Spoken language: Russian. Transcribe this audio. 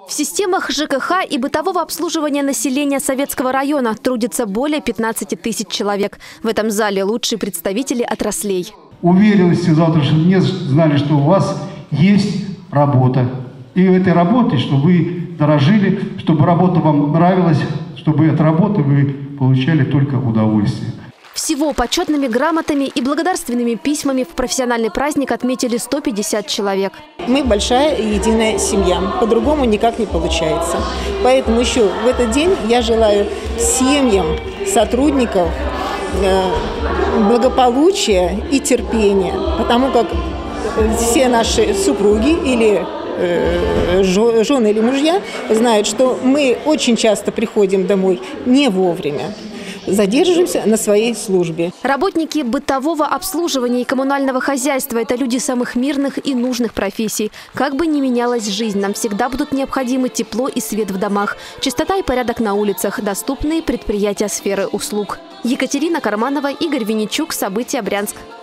В системах ЖКХ и бытового обслуживания населения Советского района трудится более 15 тысяч человек. В этом зале лучшие представители отраслей. Уверенности в завтрашнем дне знали, что у вас есть работа. И этой работой, чтобы вы дорожили, чтобы работа вам нравилась, чтобы от работы вы получали только удовольствие. Всего почетными грамотами и благодарственными письмами в профессиональный праздник отметили 150 человек. Мы большая и единая семья. По-другому никак не получается. Поэтому еще в этот день я желаю семьям сотрудников благополучия и терпения. Потому как все наши супруги или жены или мужья знают, что мы очень часто приходим домой не вовремя. Задерживаемся на своей службе. Работники бытового обслуживания и коммунального хозяйства – это люди самых мирных и нужных профессий. Как бы ни менялась жизнь, нам всегда будут необходимы тепло и свет в домах, чистота и порядок на улицах, доступные предприятия сферы услуг. Екатерина Карманова, Игорь Винничук. События. Брянск.